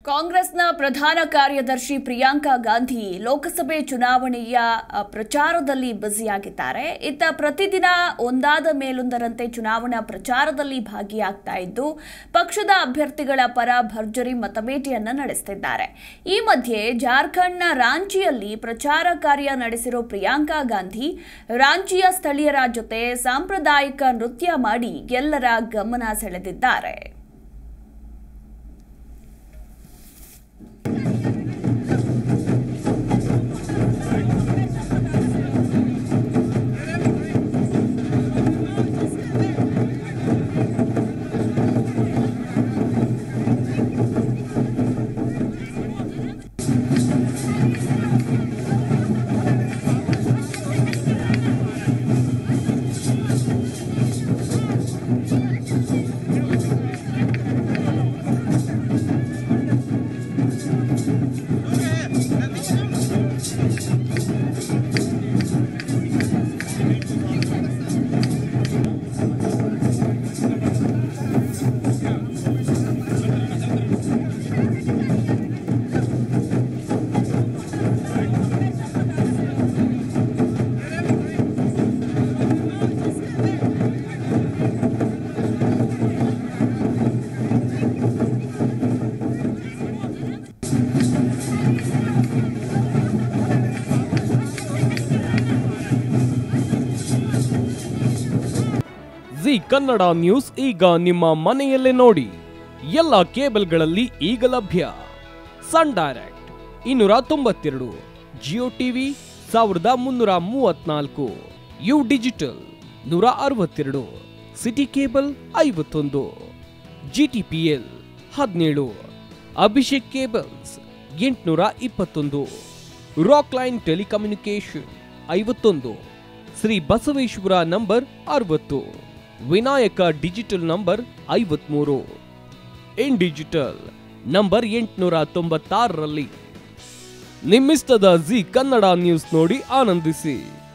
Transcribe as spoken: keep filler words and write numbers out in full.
ಕಾಂಗ್ರೆಸ್ನ ಪ್ರಧಾನ ಕಾರ್ಯದರ್ಶಿ ಪ್ರಿಯಾಂಕಾ ಗಾಂಧಿ ಲೋಕಸಭೆ ಚುನಾವಣೆಯ ಪ್ರಚಾರದಲ್ಲಿ ಬ್ಯುಸಿಯಾಗಿದ್ದಾರೆ. ಇತ್ತ ಪ್ರತಿದಿನ ಒಂದಾದ ಮೇಲೊಂದರಂತೆ ಚುನಾವಣಾ ಪ್ರಚಾರದಲ್ಲಿ ಭಾಗಿಯಾಗ್ತಾ ಇದ್ದು ಪಕ್ಷದ ಅಭ್ಯರ್ಥಿಗಳ ಪರ ಭರ್ಜರಿ ಮತಬೇಟೆಯನ್ನ ನಡೆಸುತ್ತಿದ್ದಾರೆ. ಈ ಮಧ್ಯೆ ಜಾರ್ಖಂಡ್ನ ರಾಂಚಿಯಲ್ಲಿ ಪ್ರಚಾರ ಕಾರ್ಯ ನಡೆಸಿರೋ ಪ್ರಿಯಾಂಕಾ ಗಾಂಧಿ ರಾಂಚಿಯ ಸ್ಥಳೀಯರ ಜೊತೆ ಸಾಂಪ್ರದಾಯಿಕ ನೃತ್ಯ ಮಾಡಿ ಎಲ್ಲರ ಗಮನ ಸೆಳೆದಿದ್ದಾರೆ. ಜಿ ಕನ್ನಡ ನ್ಯೂಸ್ ಈಗ ನಿಮ್ಮ ಮನೆಯಲ್ಲೇ ನೋಡಿ. ಎಲ್ಲ ಕೇಬಲ್ಗಳಲ್ಲಿ ಈಗ ಲಭ್ಯ. ಸನ್ ಡೈರೆಕ್ಟ್ ಇನ್ನೂರ ತೊಂಬತ್ತೆರಡು, ಜಿಯೋ ಟಿವಿ ಸಾವಿರದ ಮುನ್ನೂರ ಮೂವತ್ನಾಲ್ಕು, ಯು ಡಿಜಿಟಲ್ ನೂರ ಅರವತ್ತೆರಡು, ಸಿಟಿ ಕೇಬಲ್ ಐವತ್ತೊಂದು, ಜಿಟಿಪಿಎಲ್ ಹದಿನೇಳು, ಅಭಿಷೇಕ್ ಕೇಬಲ್ಸ್ ಎಂಟುನೂರ ಇಪ್ಪತ್ತೊಂದು, ರಾಕ್ ಲೈನ್ ಟೆಲಿಕಮ್ಯುನಿಕೇಶನ್ ಐವತ್ತೊಂದು, ಶ್ರೀ ಬಸವೇಶ್ವರ ನಂಬರ್ ಅರವತ್ತು, ವಿನಾಯಕ ಡಿಜಿಟಲ್ ನಂಬರ್ ಐವತ್ಮೂರು, ಇನ್ ಡಿಜಿಟಲ್ ನಂಬರ್ ಎಂಟುನೂರ ತೊಂಬತ್ತಾರರಲ್ಲಿ. ನಿಮ್ಮಿಸ್ತದ ಜಿ ಕನ್ನಡ ನ್ಯೂಸ್ ನೋಡಿ ಆನಂದಿಸಿ.